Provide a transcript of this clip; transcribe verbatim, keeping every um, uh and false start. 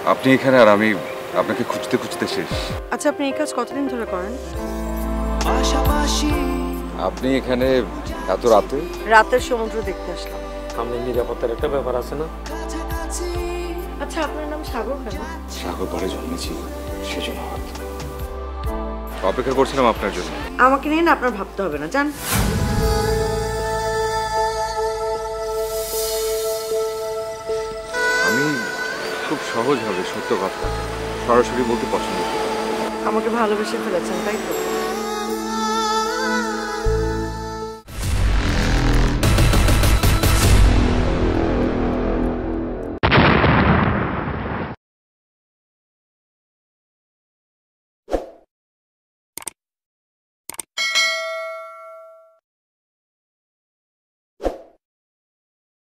আপনি এখানে আর আমি আপনাকে খুঁজতে খুঁজতে শেষ। আচ্ছা, আপনি এই কাজ কতদিন ধরে করেন? আপনি এখানে এত রাতে? রাতের সমুদ্র দেখতে আসলাম। সামনে নিরাপত্তার একটা ব্যাপার আছে না? আচ্ছা, আপনার নাম সাগর কেন? সাগর পাড়ে জন্মেছি, সেজন্য হয়তো। অপেক্ষা করছিলাম আপনার জন্য। আমাকে নিয়ে না আপনার ভাবতে হবে না, জান। আমি খুব সহজভাবে সত্য কথা সরাসরি বলতে পছন্দ করি। আমাকে ভালোবেসে ফেলেছেন, তাই তো?